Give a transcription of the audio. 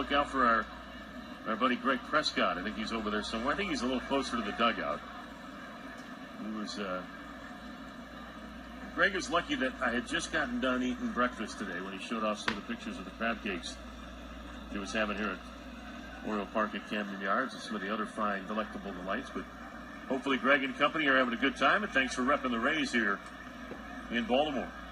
look out for our buddy Greg Prescott. I think he's over there somewhere. I think he's a little closer to the dugout. He was. Greg is lucky that I had just gotten done eating breakfast today when he showed off some of the pictures of the crab cakes he was having here at Oriole Park at Camden Yards and some of the other fine, delectable delights. But hopefully Greg and company are having a good time, and thanks for repping the Rays here in Baltimore.